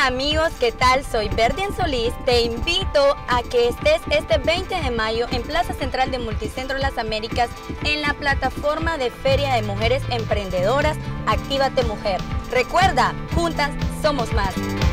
Hola amigos, ¿qué tal? Soy Verdien Solís. Te invito a que estés este 20 de mayo en Plaza Central de Multicentro Las Américas en la plataforma de Feria de Mujeres Emprendedoras Actívate Mujer. Recuerda, juntas somos más.